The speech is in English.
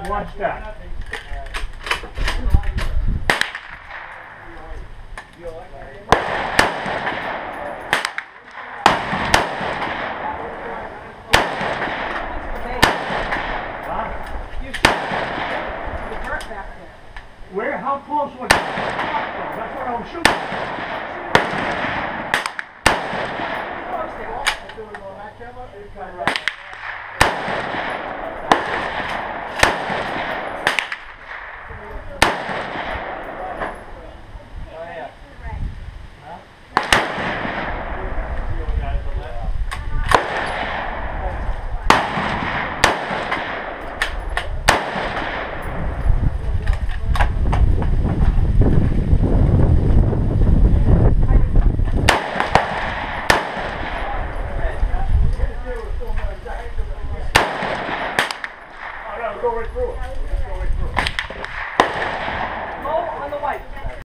Watch that. Where? How close was it? That's what I was shooting. Go right through it. Go right through it.